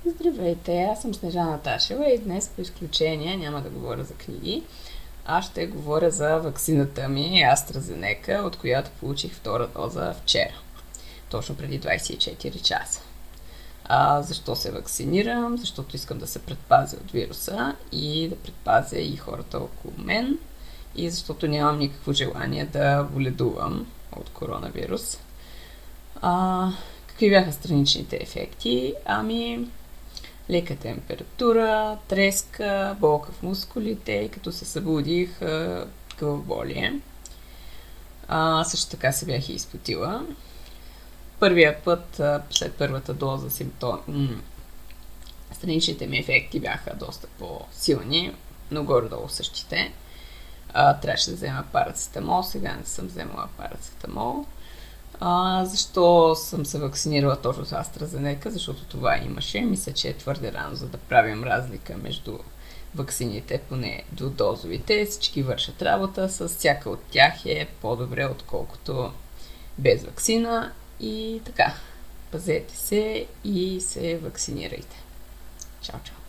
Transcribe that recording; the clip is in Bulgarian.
Здравейте, аз съм Снежана Ташева и днес по изключение няма да говоря за книги. Аз ще говоря за ваксината ми AstraZeneca, от която получих втора доза вчера, точно преди 24 часа. Защо се вакцинирам? Защото искам да се предпазя от вируса и да предпазя и хората около мен, и защото нямам никакво желание да боледувам от коронавирус. Какви бяха страничните ефекти? Лека температура, треска, болка в мускулите и като се събудих, главоболие. Също така се бях и изпотила. Първия път, след първата доза, страничните ми ефекти бяха доста по-силни, но горе-долу същите. Трябваше да взема парацетамол, сега не съм вземала парацетамол. Защо съм се вакцинирала точно с AstraZeneca? Защото това имаше. Мисля, че е твърде рано, за да правим разлика между ваксините, поне двудозовите. Всички вършат работа, с всяка от тях е по-добре, отколкото без ваксина. И така, пазете се и се вакцинирайте. Чао, чао!